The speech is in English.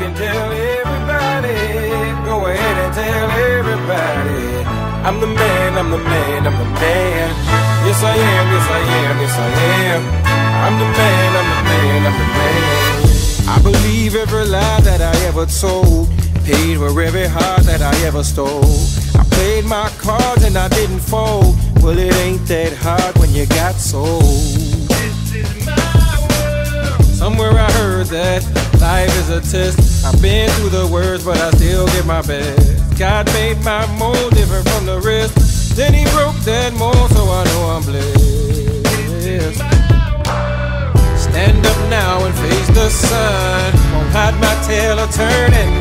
can tell everybody. Go ahead and tell everybody. I'm the man, I'm the man, I'm the man. Yes I am, yes I am, yes I am. I'm the man, I'm the man, I'm the man. I believe every lie that I ever told, paid for every heart that I ever stole. I played my cards and I didn't fold. Well, it ain't that hard when you got sold. This is my world. Somewhere I heard that life is a test. I've been through the worst, but I still give my best. God made my mold different from the rest. Then he broke that mold, so I know I'm blessed. Stand up now and face the sun. Won't hide my tail or turn and